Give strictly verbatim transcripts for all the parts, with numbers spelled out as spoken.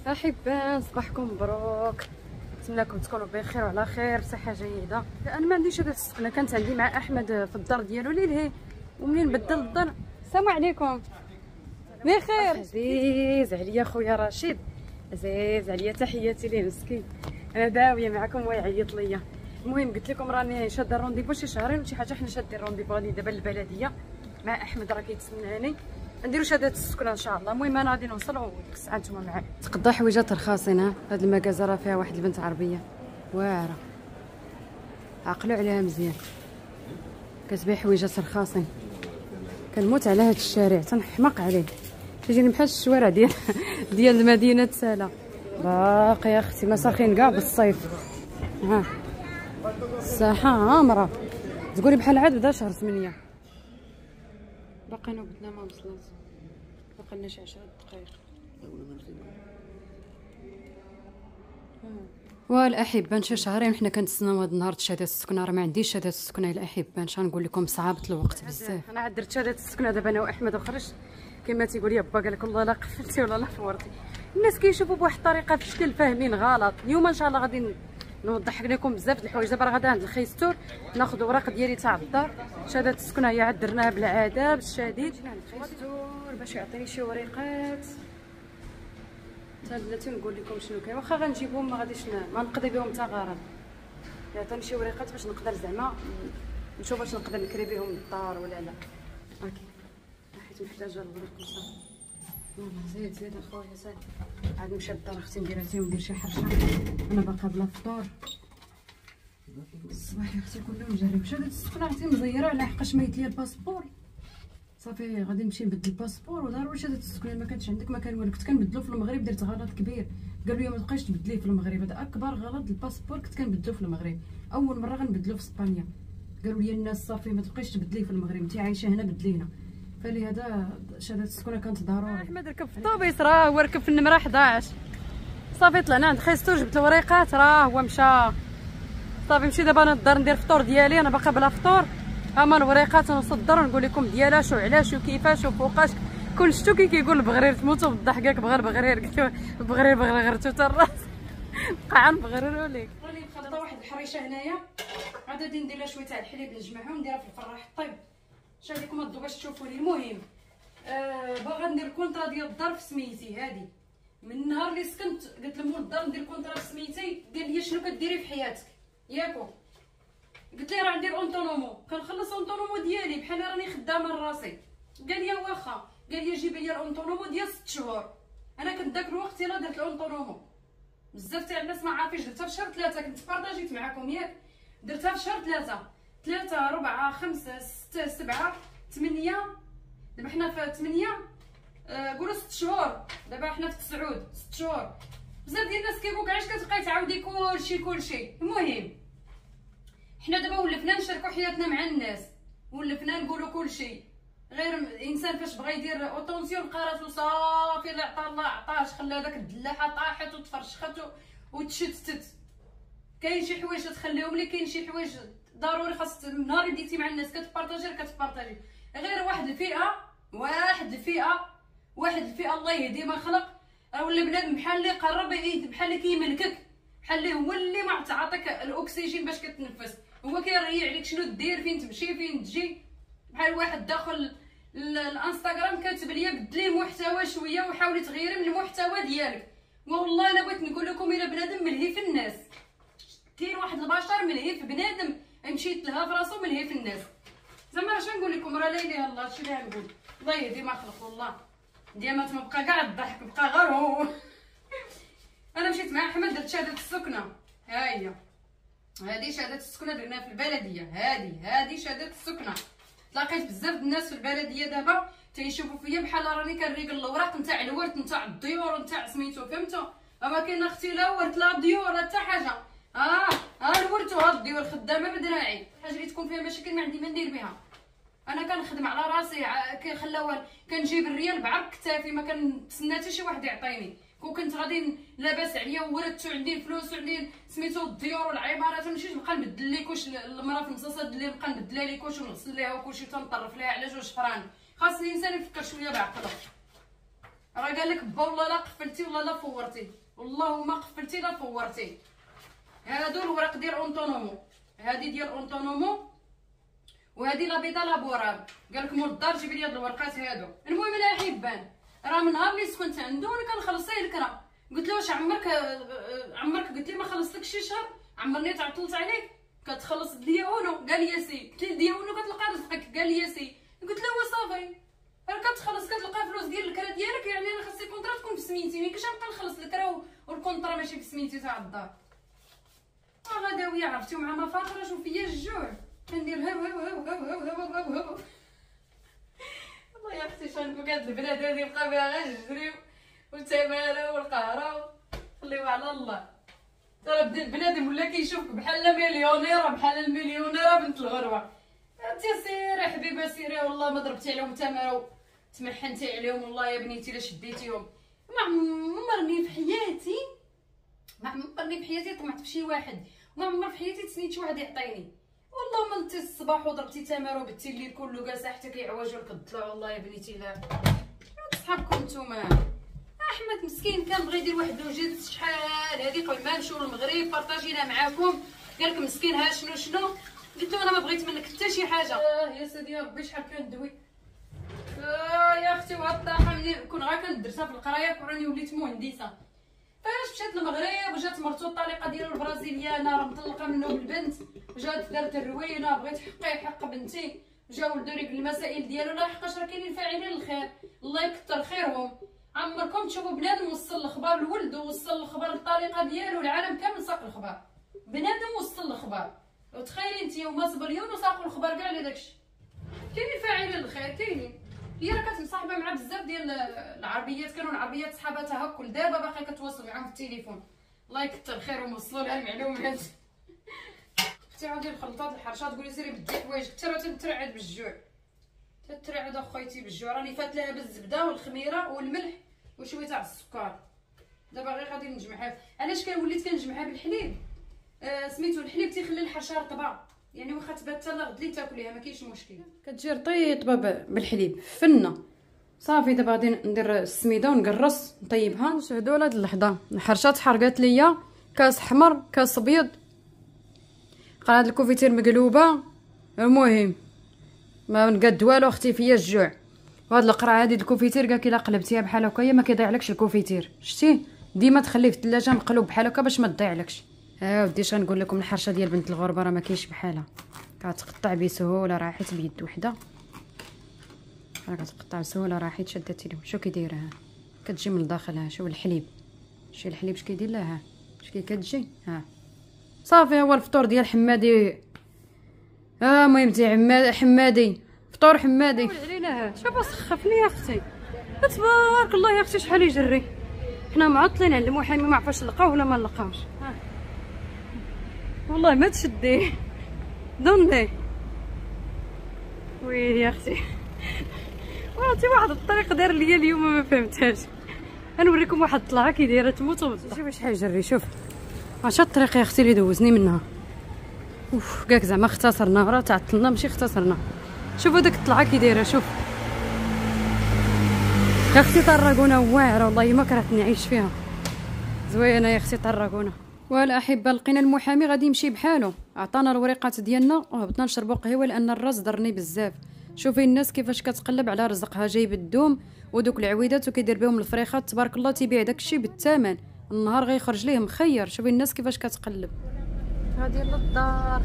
احبان صباحكم مبروك، نتمنىكم تكونوا بخير وعلى خير بصحه جيده. انا ما عنديش هذا السكنه، كانت عندي مع احمد في الدار ديالو ليلهي، ومنين بدل الدار. السلام عليكم. بخير. عزيز عليا خويا رشيد، عزيز عليا، تحياتي ليه مسكين. انا داويه معكم ويعيط ليا. المهم قلت لكم راني شاده رونديفو شي شهرين وشي حاجه، حنا شادين رونديفو غادي دابا للبلديه مع احمد، راه كيتسناني نديرو شهاده السكنه ان شاء الله. المهم انا غادي نوصل وديك الساعه نتوما معايا. تقضى حويجات رخاصين. ها هاد المكازه راه فيها واحد البنت عربيه واعره، عقلوا عليها مزيان، كتبيع حويجات رخاصين. كنموت على هاد الشارع، تنحماق عليه، تيجيني بحال الشوارع ديال ديال مدينه سالا. باقي يا اختي مساخين كاع بالصيف. ها الساحه عامره، تقولي بحال عاد بدا شهر ثمانية. باقي نوبتنا ما وصلت، باقي لنا شي عشرة دقائق. والاحبان شي شهرين حنا كنتسناو هاد النهار شهاده السكنه، راه ما عنديش شهاده السكنه الاحبان. شنو نقول لكم، صعبت الوقت بزاف. انا عاد درت شهاده السكنه دابا انا واحمد وخرجت كما تيقول لي با، قال لك والله لا قفلتي ولا لا فورتي. الناس كيشوفوا بواحد الطريقه في الشكل فاهمين غلط. اليوم ان شاء الله غادي نوضح لكم بزاف د الحوايج. دابا راه غادا عند الخيستور ناخذ الاوراق ديالي تاع الدار. شهاده السكنه هي عاد درناها بالعذاب الشديد عند الخيستور باش يعطيني شي وريقات. بلاتي نقول لكم شنو كاين، واخا غنجيبهم ما غاديش ما نقضي بهم حتى غرض. يعطيني شي وريقات باش نقدر زعما نشوف واش نقدر نكري بهم الدار ولا لا. هاكي حيت محتاجه الورق صافي. يلاه زيد زيد اخويا زيد. عاد نمشي للدار اختي ندير هاتي وندير شي حرشه. انا باقا بلا فطور الصباح يا اختي كله مجرب. شهاده السكنه عرفتي مزيره على حقاش ميت ليا الباسبور. صافي غادي نمشي نبدل الباسبور، وضروري شهاده السكنه ما كانتش عندك ما كان والو. كنت كنبدلو في المغرب، درت غلط كبير، قالوا لي ما تبقايش تبدليه في المغرب. هذا اكبر غلط. الباسبور كنت كنبدلو في المغرب، اول مره غنبدلو في اسبانيا. قالوا لي الناس صافي ما تبقايش تبدليه في المغرب، انت عايشه هنا بدلي هنا. فلهذا شهاده السكنه كانت ضروري. احمد ركب في الطوبيس، راه هو ركب في النمره أحد عشر. صافي طلعنا عند خيستور جبت الوريقات، راه هو مشى. صافي نمشي دابا انا للدار ندير الفطور ديالي، انا باقا بلا فطور. هما الوريقات نصدر ونقول لكم ديالاش وعلاش وكيفاش وفوقاش. كون شفتو كي كيقول البغرير تموتوا بالضحك، ياك بغى البغرير قلت له البغرير بغرغرتو حتى الراس. بقى عنبغررو ليك. راني مخلطه واحد الحريشه هنايا، عاد غادي ندير لها شويه تاع الحليب نجمعهم نديرها في الفراح طيب. شنو عليكم هادو باش تشوفوا لي. المهم آه باغا ندير كونطرا ديال الدار في سميتي. هادي من النهار اللي سكنت قلت لمول الدار ندير كونطرا في سميتي، قال لي شنو كديري في حياتك ياكو. قلت ليه راه ندير اونطونومو، كنخلص اونطونومو ديالي بحال راني خدامه لراسي. قال لي واخا، قال لي جيبي لي الاونطونومو ديال ست شهور. انا كنت داك الوقت يلاه درت الاونطونومو. بزاف تاع الناس ما عارفينش درتها في شهر ثلاثة، كنت بارطاجيت معاكم ياك. درتها في شهر ثلاثة، ثلاثة ربعة خمسة ستة سبعة ثمانية. دابا حنا في ثمانية، آه قولوا ست شهور. دابا حنا في تسعود، ست شهور. بزاف ديال الناس كيقولوا علاش كتبقاي تعاودي كلشي كلشي. المهم حنا دابا ولفنا نشاركو حياتنا مع الناس، ولفنا نقولوا كلشي. غير الانسان فاش بغى يدير اوطونسيون لقى راسو صافي اللي عطا الله عطاش، خلى داك الدلاحه طاحت وتفرشخت وتشتتت. كاين شي حوايج تخليهم لي، كاين شي حوايج ضروري خاص نهار اللي بديتي مع الناس كتبارطاجي راه كتبارطاجي. غير واحد الفئه واحد الفئه واحد الفئه الله يهدي ما خلق، ولا بنادم بحال اللي قرب بحال اللي كيملكك، بحال اللي هو اللي ما تعطيك الاكسجين باش كتنفس. هو كيريح عليك شنو دير، فين تمشي فين تجي. بحال واحد داخل الانستغرام كاتب ليا بدلي محتوى شويه وحاولي تغيري من المحتوى ديالك. والله الا بغيت نقول لكم الا بنادم ملهي في الناس، كاين واحد البشر ملهي في بنادم مشيت لها في راسو ملهي في الناس. زعما اش نقول لكم، راه لا اله الا الله. هادشي اللي غنقول، الله يهدي ما خلق والله. ديما تبقى كاع الضحك، بقى غير هو. انا مشيت مع احمد درت شهاده السكنه. ها هي هادي شهاده السكنه درناها في البلديه. هادي هادي شهاده السكنه. تلاقيت بزاف د الناس في البلديه دابا تيشوفوا فيا بحال راني كنريق الاوراق نتاع الورث نتاع الديور نتاع سميتو فهمتو. اما كاين اختي لا ورث لا ديور حتى حاجه. اه ها الورث وها الديور خدامه بدراعي. حاجه اللي تكون فيها مشاكل ما عندي ما ندير بها. انا كنخدم على راسي، كيخلاو كنجيب الريال بعرق كتافي، ما كنتسنى حتى شي واحد يعطيني. كون كنت غادي لاباس عليا وورثت وعندي الفلوس وعندي سميتو الديور والعمارات، ماشي نبقى نبدل ليكوش المراه في نصاص اللي نبقى نبدلها ليكوش ونغسل ليها وكلشي تنطرف ليها على جوج فران. خاص الانسان يفكر شويه بعقله. راه قال لك با والله لا قفلتي والله لا فورتي، والله ما قفلتي لا فورتي. هادو الوراق ديال اونطونومو، هادي ديال اونطونومو وهادي لا بيضه لابورال. قال لك مول الدار جيبي لي هاد الورقات هادو. المهم الاحبان راه من نهار اللي سكنت عنده وانا كنخلصيه الكرا. قلت له واش عمرك عمرك قلت لي ما خلصتكش شي شهر؟ عمرني تعطلت عليك كتخلص ليا اونو. قال لي سي. قلت ليه ديال اونو كتلقى رزقك؟ قال لي سي. قلت له صافي راه كتخلص كتلقى فلوس ديال الكرا ديالك، يعني انا خاصني كونطرا تكون بسميتي، ملي كنتش نبقى نخلص الكرا والكونطرا ماشي بسميتي تاع الدار. اه غداويه عرفتي ومع ما فاخره شوف فيا الجوع كندير هاو هاو هاو هاو هاو هاو هاو. والله يا اختي شنقول هاد البلاد هادي بقى فيها غير الجري والتماره والقهره، خليوها على الله. ترى بدا البنادم ولا كيشوفك بحال مليونيره بحال المليونيره بنت الغروه. انت سيري حبيبه سيري، والله ما ضربتي عليهم تماره تمحنتي عليهم والله يا بنيتي لا شديتيهم. ما عمرني في حياتي ما عمرني في حياتي طمعت في شي واحد، ما عمر في حياتي تسنيت شي واحد يعطيني. والله ما نتي الصباح وضربتي تماره وبتي الليل كله جالسه حتى كيعوجوا لك الضلع. والله يا بنيتي لا صحابكم نتوما. احمد مسكين كان بغى يدير واحد الوجيز شحال هادي قبل ما نمشيو للمغرب بارطاجينا معاكم. قال لك مسكين ها شنو شنو. قلت له انا ما بغيت منك حتى شي حاجه. اه يا سيدي يا ربي شحال كندوي. اه يا اختي وهاد الطاحه ملي كون غير كندرسها في القرايه وراني وليت مهندسه. فاش مشات للمغرب وجات مرتو الطليقه ديالو البرازيليانه راه مطلقه منه بالبنت، وجات دارت الروينه بغيت حقي حق بنتي، جا ولدو لي بالمسائل ديالو. لا حقاش راه كاينين فاعلين الخير الله يكثر خيرهم. عمركم تشوفوا بنادم وصل الخبار لولدو، وصل الخبار للطليقه ديالو، العالم كامل ساق الخبار، بنادم وصل الخبار. وتخيلي انت وما صبريون وساقوا الخبار كاع لداكشي. كاينين فاعلين الخير كاينين. هي راه كتمصاحبه مع بزاف ديال العربيات، كانوا العربيات صحاباتها هكا دابا باقي كتواصل معاهم في التليفون. الله يكثر خيرهم وصلوا لها المعلومات. اختي عاودي الخلطات الحرشه تقولي سيري بدي حوايجك حتى راه تنترعد بالجوع، تترعد اخويتي بالجوع. راني فات لها بالزبده والخميره والملح وشويه تاع السكر. دابا غير غادي نجمعها. علاش كان وليت كنجمعها بالحليب؟ آه سميتو الحليب تيخلي الحرشه رطبه، يعني واخا تبات حتى لغد لي تاكليها ما كاينش مشكل. كتجي رطيبه بالحليب فنه. صافي دابا غادي ندير السميده ونقرص نطيبها. نشهدوا لهاد اللحظه الحرشه تحرقات ليا. كاس حمر كاس ابيض قناه الكوفيتير مقلوبه. المهم ما نقاد والو اختي فيا الجوع. وهاد القرعه هادي الكوفيتير كاع كي لا قلبتيها بحال هكايا ما كيضيعلكش الكوفيتير. شتي ديما تخليه في الثلاجه مقلوب بحال هكا باش ما تضيعلكش. ها ودي اش غنقول لكم، الحرشه ديال بنت الغربه راه ما كاينش بحالها، كتقطع بسهوله. راه حيت بيد وحده راه كتقطع بسهوله، راه حيت شدتي لهم. شو كيدير ها كتجي من الداخل. ها شوف الحليب، شي الحليب اش كيدير لها. ها اش كي كتجي. ها صافي هو الفطور ديال حمادي. ها المهم تاع عماد حمادي فطور حمادي علينا. ها شوف سخفني يا اختي تبارك الله يا اختي شحال يجري. حنا معطلين على المحامي ما عرفاش نلقاوه ولا ما نلقاوش. ها والله ما تشديه ضني وي يا اختي. عرفتي واحد الطريقه دار ليا اليوم ما فهمتهاش. غنوريكم واحد الطلعه كي دايره تموت وبالضبط. شوفي شحال يجري. شوف اش الطريقه يا اختي اللي دوزني منها. اوف كاك زعما اختصرنا راه تعطلنا ماشي اختصرنا. شوفوا داك الطلعه كي دايره. شوف يا اختي طراقونه واعره والله ما كرهت نعيش فيها. زوينه يا اختي طراقونه. والاحبه لقينا المحامي غادي يمشي بحاله، عطانا الوريقات ديالنا وهبطنا نشربوا قهوه لان الراس ضرني بزاف. شوفي الناس كيفاش كتقلب على رزقها، جايب الدوم ودوك العويدات وكيدير بهم الفريخات تبارك الله، تيبيع داكشي بالثمن، النهار غيخرج ليه مخير. شوفي الناس كيفاش كتقلب. هادي للدار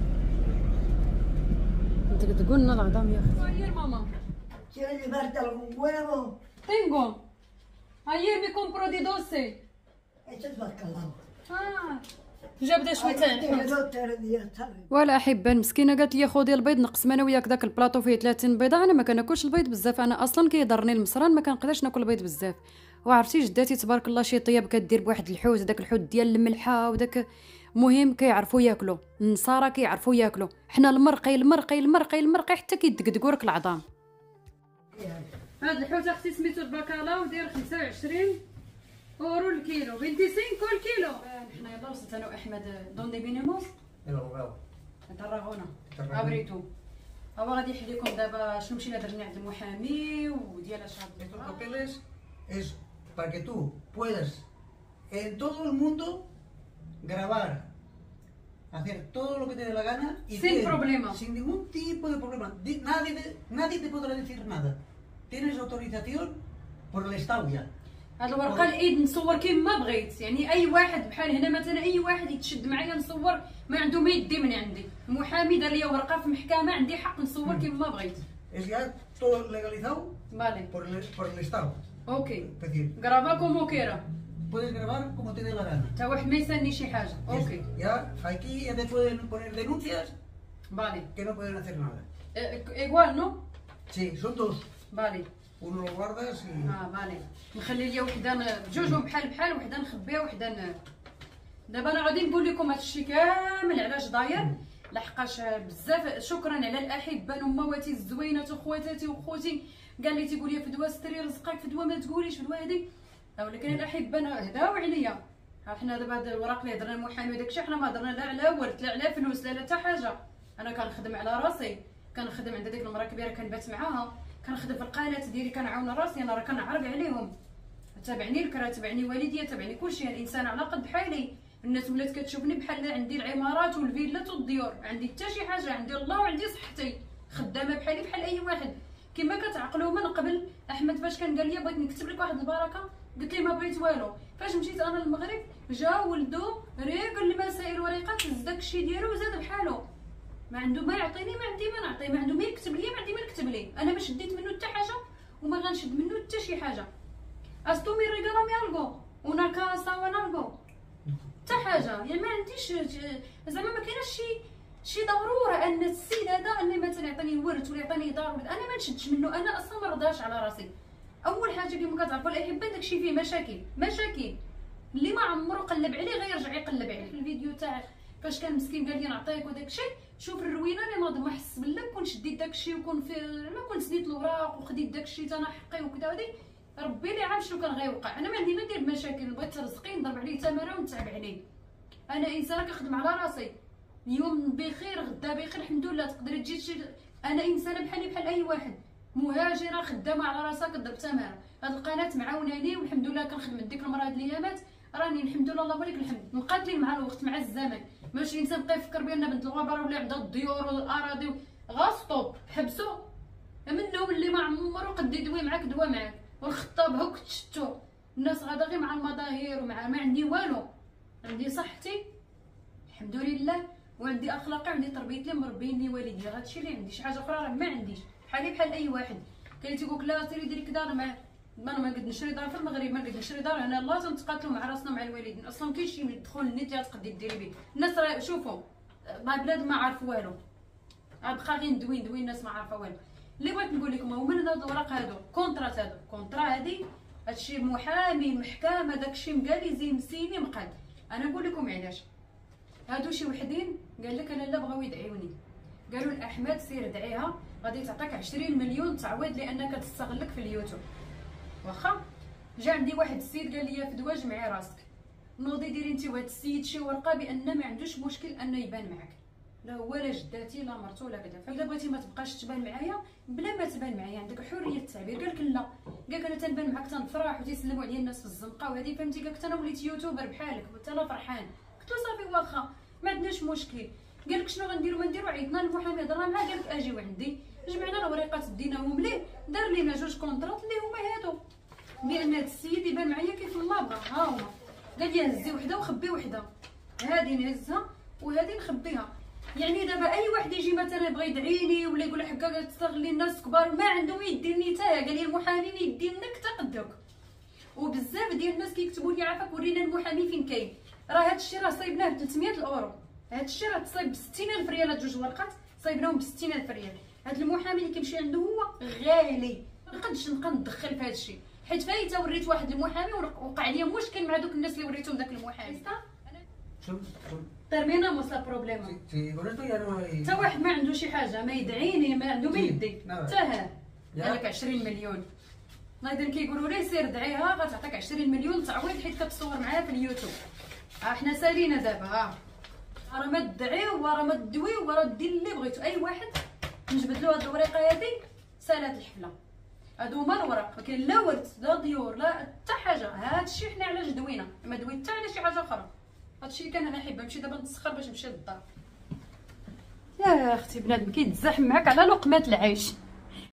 تقولنا العظام يا اختي. هاي ماما Quiero llevarte algún huevo. Tengo. Ayer me compró de doce. Esto es bacalao. اه جابده شويه تاع الحوت. ولا احبه المسكينه قالت لي خذي البيض نقسم انا وياك داك البلاطو فيه ثلاثين بيضه. انا ما كناكلش البيض بزاف، انا اصلا كيضرني المصران ما كنقدرش ناكل البيض بزاف. وعرفتي جداتي تبارك الله شي طياب كدير بواحد الحوت، داك الحوت ديال الملحه وداك مهم كيعرفوا ياكلوا. النصارى كيعرفوا ياكلوا، حنا المرقي المرقي المرقي المرقي حتى كيدقدقوا لك العظام. هاد الحوت اختي سميتو الباكالاو داير خمسة وعشرين اورو الكيلو، خمسة وعشرين الكيلو. حنا يلاه وصلت انا واحمد دوندي بينيموس تراغونا ابريتو. هو غادي يحكي لكم دابا شنو مشينا درنا عند المحامي وديال اش غادي بابيليش es para que tú puedas en todo el mundo grabar, hacer todo lo que te dé la gana y Sin tienes- problema. sin ningún tipo de problema. Di- Nadie, te- nadie te podrá decir nada. Tienes autorización por el Estado ya. هاد الورقه الايد نصور كيما بغيت، يعني اي واحد بحال هنا مثلا اي واحد يتشد معايا نصور ما عنده ما يدي من عندي. المحامي دار لي ورقه في محكمه عندي حق نصور كيما بغيت. Es ya todo legalizado فالي por el, por el Estado. اوكي Es decir, كرافا كومو كيرا puedes grabar como te dé la gana. تا واحد ما يسالني شي حاجه. Es- اوكي Ya aquí ya te pueden poner denuncias فالي que no pueden hacer nada. ايغوال نو Sí, son dos. فالي Uno lo guardas y... اه فالي نخلي ليا وحده ن- بجوجهم بحال بحال، وحده نخبيها وحده ن... دابا انا غادي نقول لكم هادشي كامل علاش داير، لحقاش بزاف شكرا على الاحبه الامواتي الزوينات وخواتاتي وخوتي كاع اللي تيقول لي فدوى ستري رزقك، فدوى ما تقوليش، فدوى هذيك، ولكن الاحبه هداو عليا. ها حنا دابا هاد الوراق اللي هضرنا المحامي وداكشي حنا ما هضرنا لا على ورث لا على فلوس لا على حتى حاجه. انا كنخدم على راسي، كنخدم عند ديك المراه كبيره كنبات معاها، كنخدم في القناه ديالي كنعاون راسي، انا راه كنعرق عليهم. تابعني الكرا، تابعني والديا، تابعني كلشي، الانسان على قد حالي. الناس ولات كتشوفني بحال عندي العمارات والفيلات والديور، عندي حتى شي حاجه، عندي الله وعندي صحتي، خدامه بحالي بحال اي واحد. كما كتعقلوا من قبل احمد فاش كان قال لي بغيت نكتب لك واحد البركه، قلت لي ما بغيت والو. فاش مشيت انا للمغرب جا ولدو ري قال لي ما سائر ورقات، هز داكشي ديالو وزاد بحالو، ما عنده ما يعطيني ما عندي ما نعطيه، ما عنده ما يكتب لي ما عندي ما نكتب ليه. انا ما شديت منه حتى حاجه وما غنشد منه حتى شي حاجه. استو مي ريغالامي الغو ونا كاسا وانا الغو حتى حاجه، يعني ما عنديش زعما ما كايناش شي شي ضروره ان السيد هذا اللي مثلا يعطيني ورث ولا يعطيني دار، انا ما نشدش منه، انا اصلا ما رضاش على راسي. اول حاجه كيما كتعرفوا الاحبه داكشي فيه مشاكل مشاكل اللي ما عمرو قلب عليه غيرجع يقلب عليه. في الفيديو تاع فاش كان مسكين قال لي نعطيك وداكشي، شوف الروينه اللي ناض ما حس بالله كون شديت داكشي وكون في ما كون سديت الوراق وخديت داكشي تا انا حقي وكذا ودي ربي اللي عارف شنو كان غيوقع. انا ما عندي ما ندير بمشاكل، بغيت رزقي نضرب عليه تماره ونتعب عليه. انا انسانه كنخدم على راسي، اليوم بخير غدا بخير الحمد لله. تقدري تجي شي، انا انسانه بحالي بحال اي واحد، مهاجره خدامه على راسها كضرب تماره. هاد القناه معاوناني والحمد لله، كنخدم ديك المراه هاد الايامات راني الحمد لله اللهم لك الحمد مقاتلين مع الوقت مع الزمن. ماشي الانسان بقى يفكر بان بنت الغبره ولا عندها الديور والاراضي غا ستوب حبسوا منهم اللي ما عمرو قد يدوي معاك دوا معاك، والخطاب هاك تشتو الناس غادا غير مع المظاهر ومع ما عندي والو. عندي صحتي الحمد لله، وعندي اخلاقي وعندي تربيتي مربيني والدي، هادشي اللي عندي. شي حاجه اخرى راه ما عنديش، بحالي بحال اي واحد. كاين تيقولك لا سيري ديري كذا، ما ما ما نقد نشري دار في المغرب، ما نقد نشري دار هنا، لا تنتقاتلوا مع راسنا مع الوالدين. اصلا كاين شي يدخل النت تقدري ديري به. الناس راه شوفوا ما بلاد ما عارف والو، غنبقى غير ندوي ندوي الناس ما عارفه والو. اللي بغيت نقول لكم هو من هاد الوراق هادو كونطرات، هادو كونطرا هادي هادشي محامي محكمه داكشي مقاليزي مسيني مقاد. انا نقول لكم علاش هادو شي وحدين قال لك انا لا بغاو يدعيوني، قالوا لاحمد سير دعيها غادي تعطيك عشرين مليون تعويض لانك تستغلك في اليوتيوب. واخا جا عندي واحد السيد قال لي فدوى جمعي راسك، نوضي ديري انت وهاد السيد شي ورقه بان ما عندوش مشكل انه يبان معاك، لا هو لا جداتي لا مرتو لا كذا. فاذا بغيتي ما تبقاش تبان معايا بلا ما تبان معايا، عندك حريه التعبير. قال لك لا، قال لك انا تنبان معاك تنفرح وتيسلموا عليا الناس في الزنقه وهذه فهمتي. قال لك انا وليت يوتيوبر بحالك وانت انا فرحان. قلت له صافي واخا ما عندناش مشكل. قال لك شنو غنديروا ما نديروا، عيطنا للمحامي هضرنا معاه قال لك اجيو عندي، جمعنا الوريقات ديناهم ليه، دار لينا جوج كونطرات اللي هما هادو بان هاد السيد يبان معايا كيف الله بغا. ها هما قال لي هزي وحده وخبي وحده، هادي نهزها وهادي نخبيها. يعني دابا اي واحد يجي مثلا يبغي يدعيني ولا يقول حكا تستغلي الناس كبار ما عندهم يديرني حتى قال لي المحامي ما يديرنك حتى قدك. وبزاف ديال الناس كيكتبوا لي عافاك ورينا المحامي فين كاين، راه هاد الشيء راه صايبناه ب ثلاثمية الاورو، هاد الشيء راه تصايب ب ستين ألف ريال، هاد جوج ورقات صايبناهم ب ستين ألف ريال. هاد المحامي اللي كيمشي عنده هو غالي، ما نقدش نبقى ندخل في هاد الشيء حيت فايته وريت واحد المحامي وقع لي مشكل مع دوك الناس اللي وريتهم داك المحامي. ترمينا لا بروبليم حتى واحد ما عنده شي حاجه ما يدعيني ما عنده ما يدي حتى ها قال لك عشرين مليون. نايدين كيقولوا ليه سير دعيها غتعطيك عشرين مليون تعويض حيت كتصور معاها في اليوتيوب. ها حنا سالينا دابا، ها راه ما تدعيو وراه ما تدويو وراه دير اللي بغيتو. اي واحد نجبد له هاد الوريقه هادي سالات الحفله. هادو هما الوراق، ما كاين لا ورد لا ديور لا حتى حاجه. هادشي حنا علاش دوينا، ما دويت حتى على شي حاجه اخرى. هادشي اللي كان انا حابه نمشي دابا نتسخر باش نمشي للدار. يا اختي بنادم كيتزاحم معاك على لقمه العيش.